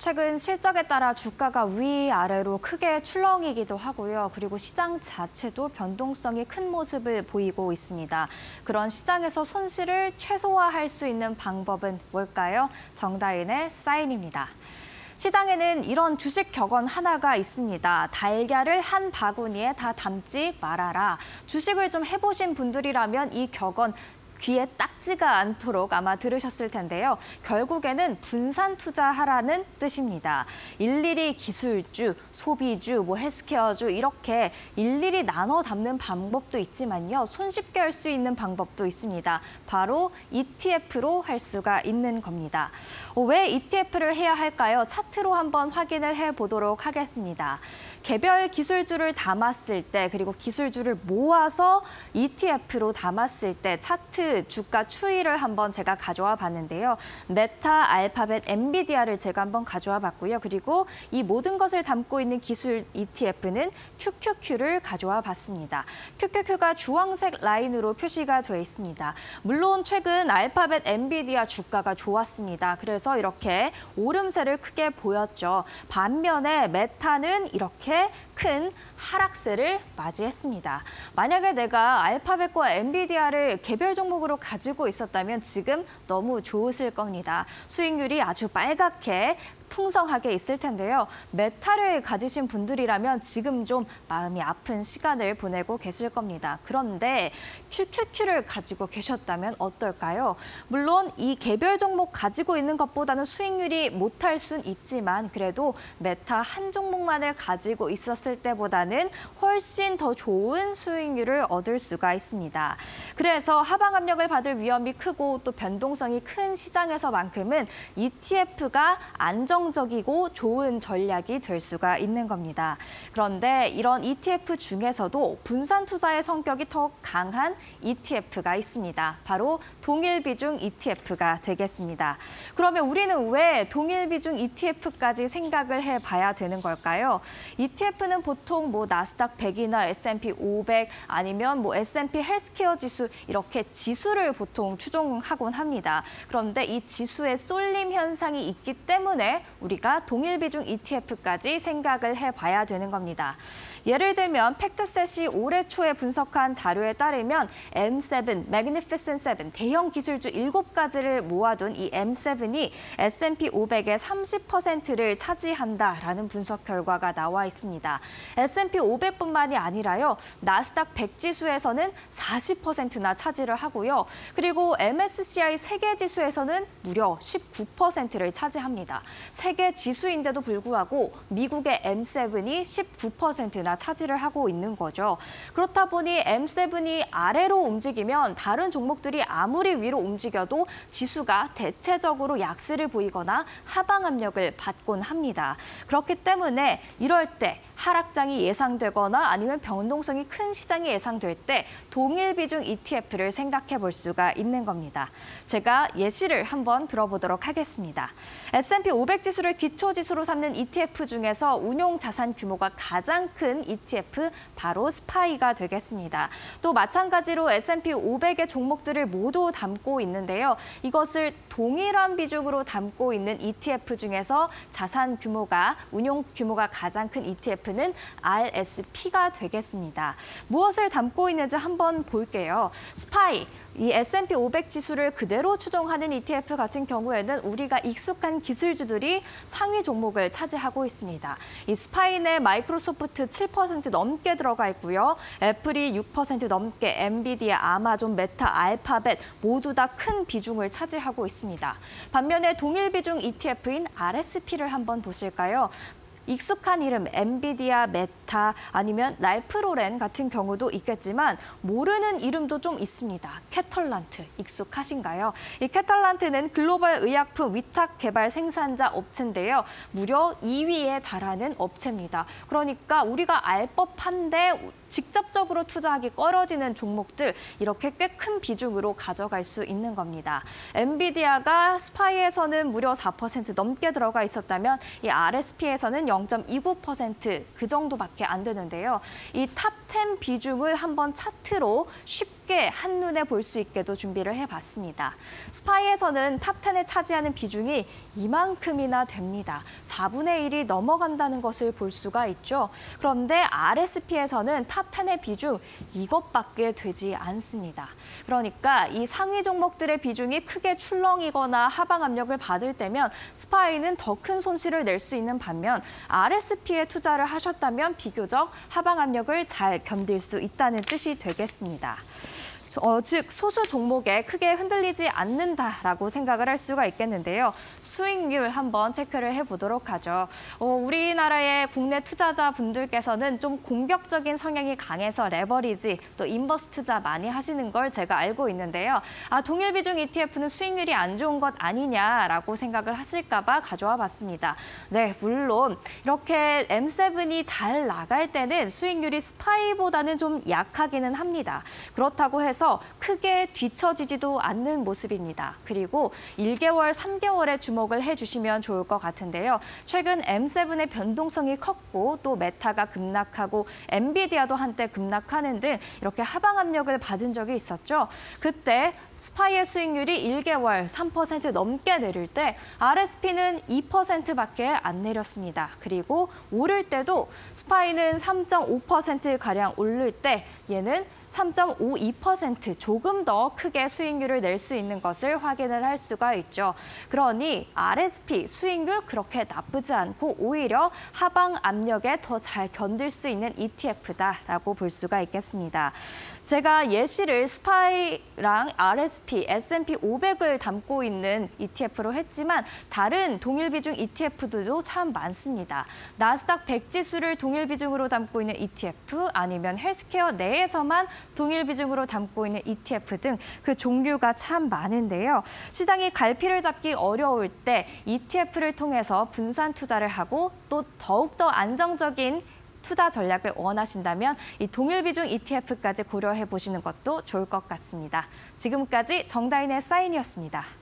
최근 실적에 따라 주가가 위아래로 크게 출렁이기도 하고요. 그리고 시장 자체도 변동성이 큰 모습을 보이고 있습니다. 그런 시장에서 손실을 최소화할 수 있는 방법은 뭘까요? 정다인의 사인입니다. 시장에는 이런 주식 격언 하나가 있습니다. 달걀을 한 바구니에 다 담지 말아라. 주식을 좀 해보신 분들이라면 이 격언 귀에 딱지가 않도록 아마 들으셨을 텐데요. 결국에는 분산 투자하라는 뜻입니다. 일일이 기술주, 소비주, 헬스케어주 이렇게 일일이 나눠 담는 방법도 있지만요. 손쉽게 할 수 있는 방법도 있습니다. 바로 ETF로 할 수가 있는 겁니다. 왜 ETF를 해야 할까요? 차트로 한번 확인을 해보도록 하겠습니다. 개별 기술주를 담았을 때 그리고 기술주를 모아서 ETF로 담았을 때 차트 주가 추이를 한번 제가 가져와 봤는데요. 메타, 알파벳, 엔비디아를 제가 한번 가져와 봤고요. 그리고 이 모든 것을 담고 있는 기술 ETF는 QQQ를 가져와 봤습니다. QQQ가 주황색 라인으로 표시가 돼 있습니다. 물론 최근 알파벳, 엔비디아 주가가 좋았습니다. 그래서 이렇게 오름세를 크게 보였죠. 반면에 메타는 이렇게 큰 하락세를 맞이했습니다. 만약에 내가 알파벳과 엔비디아를 개별 종목으로 가지고 있었다면 지금 너무 좋으실 겁니다. 수익률이 아주 빨갛게 풍성하게 있을 텐데요. 메타를 가지신 분들이라면 지금 좀 마음이 아픈 시간을 보내고 계실 겁니다. 그런데 QQQ를 가지고 계셨다면 어떨까요? 물론 이 개별 종목 가지고 있는 것보다는 수익률이 못할 순 있지만 그래도 메타 한 종목만을 가지고 있었을 때보다는 훨씬 더 좋은 수익률을 얻을 수가 있습니다. 그래서 하방 압력을 받을 위험이 크고 또 변동성이 큰 시장에서만큼은 ETF가 안정적이고 좋은 전략이 될 수가 있는 겁니다. 그런데 이런 ETF 중에서도 분산 투자의 성격이 더 강한 ETF가 있습니다. 바로 동일 비중 ETF가 되겠습니다. 그러면 우리는 왜 동일 비중 ETF까지 생각을 해봐야 되는 걸까요? ETF는 보통 나스닥 100이나 S&P 500 아니면 S&P 헬스케어 지수 이렇게 지수를 보통 추종하곤 합니다. 그런데 이 지수의 쏠림 현상이 있기 때문에 우리가 동일 비중 ETF까지 생각을 해봐야 되는 겁니다. 예를 들면 팩트셋이 올해 초에 분석한 자료에 따르면 M7, Magnificent 7, 대형 기술주 7가지를 모아둔 이 M7이 S&P 500의 30%를 차지한다라는 분석 결과가 나와 있습니다. S&P 500뿐만이 아니라요. 나스닥 100 지수에서는 40%나 차지를 하고요. 그리고 MSCI 세계 지수에서는 무려 19%를 차지합니다. 세계 지수인데도 불구하고 미국의 M7이 19%나 차지를 하고 있는 거죠. 그렇다 보니 M7이 아래로 움직이면 다른 종목들이 아무리 위로 움직여도 지수가 대체적으로 약세를 보이거나 하방 압력을 받곤 합니다. 그렇기 때문에 이럴 때 하락장이 예상되거나 아니면 변동성이 큰 시장이 예상될 때 동일 비중 ETF를 생각해 볼 수가 있는 겁니다. 제가 예시를 한번 들어보도록 하겠습니다. S&P 500 지수를 기초지수로 삼는 ETF 중에서 운용 자산 규모가 가장 큰 ETF 바로 스파이가 되겠습니다. 또 마찬가지로 S&P 500의 종목들을 모두 담고 있는데요. 이것을 동일한 비중으로 담고 있는 ETF 중에서 자산 규모가, 운용 규모가 가장 큰 ETF는 RSP가 되겠습니다. 무엇을 담고 있는지 한번 볼게요. 스파이, 이 S&P 500 지수를 그대로 추종하는 ETF 같은 경우에는 우리가 익숙한 기술주들이 상위 종목을 차지하고 있습니다. 이 스파이는 마이크로소프트 7% 넘게 들어가 있고요. 애플이 6% 넘게, 엔비디아, 아마존, 메타, 알파벳 모두 다 큰 비중을 차지하고 있습니다. 반면에 동일 비중 ETF인 RSP를 한번 보실까요? 익숙한 이름, 엔비디아, 메타, 아니면 랄프로렌 같은 경우도 있겠지만 모르는 이름도 좀 있습니다. 캐털란트, 익숙하신가요? 이 캐털란트는 글로벌 의약품 위탁 개발 생산자 업체인데요. 무려 2위에 달하는 업체입니다. 그러니까 우리가 알 법한데 직접적으로 투자하기 꺼려지는 종목들 이렇게 꽤 큰 비중으로 가져갈 수 있는 겁니다. 엔비디아가 스파이에서는 무려 4% 넘게 들어가 있었다면 이 RSP에서는 0.29% 그 정도밖에 안 되는데요. 이 탑 10 비중을 한번 차트로 쉽게 쉽게 한눈에 볼 수 있게도 준비를 해봤습니다. 스파이에서는 탑10에 차지하는 비중이 이만큼이나 됩니다. 4분의 1이 넘어간다는 것을 볼 수가 있죠. 그런데 RSP에서는 탑10의 비중 이것밖에 되지 않습니다. 그러니까 이 상위 종목들의 비중이 크게 출렁이거나 하방 압력을 받을 때면 스파이는 더 큰 손실을 낼 수 있는 반면 RSP에 투자를 하셨다면 비교적 하방 압력을 잘 견딜 수 있다는 뜻이 되겠습니다. 즉 소수 종목에 크게 흔들리지 않는다라고 생각을 할 수가 있겠는데요. 수익률 한번 체크를 해보도록 하죠. 우리나라의 국내 투자자분들께서는 좀 공격적인 성향이 강해서 레버리지 또 인버스 투자 많이 하시는 걸 제가 알고 있는데요. 동일 비중 ETF는 수익률이 안 좋은 것 아니냐라고 생각을 하실까 봐 가져와 봤습니다. 네, 물론 이렇게 M7이 잘 나갈 때는 수익률이 스파이보다는 좀 약하기는 합니다. 그렇다고 해서 크게 뒤처지지도 않는 모습입니다. 그리고 1개월, 3개월에 주목을 해주시면 좋을 것 같은데요. 최근 M7의 변동성이 컸고 또 메타가 급락하고 엔비디아도 한때 급락하는 등 이렇게 하방 압력을 받은 적이 있었죠. 그때 스파이의 수익률이 1개월 3% 넘게 내릴 때 RSP는 2%밖에 안 내렸습니다. 그리고 오를 때도 스파이는 3.5%가량 오를 때 얘는 3.52% 조금 더 크게 수익률을 낼 수 있는 것을 확인을 할 수가 있죠. 그러니 RSP 수익률 그렇게 나쁘지 않고 오히려 하방 압력에 더 잘 견딜 수 있는 ETF다라고 볼 수가 있겠습니다. 제가 예시를 스파이랑 RSP, S&P 500을 담고 있는 ETF로 했지만 다른 동일 비중 ETF들도 참 많습니다. 나스닥 100 지수를 동일 비중으로 담고 있는 ETF 아니면 헬스케어 내에서만 동일 비중으로 담고 있는 ETF 등 그 종류가 참 많은데요. 시장이 갈피를 잡기 어려울 때 ETF를 통해서 분산 투자를 하고 또 더욱더 안정적인 투자 전략을 원하신다면 이 동일 비중 ETF까지 고려해 보시는 것도 좋을 것 같습니다. 지금까지 정다인의 사인이었습니다.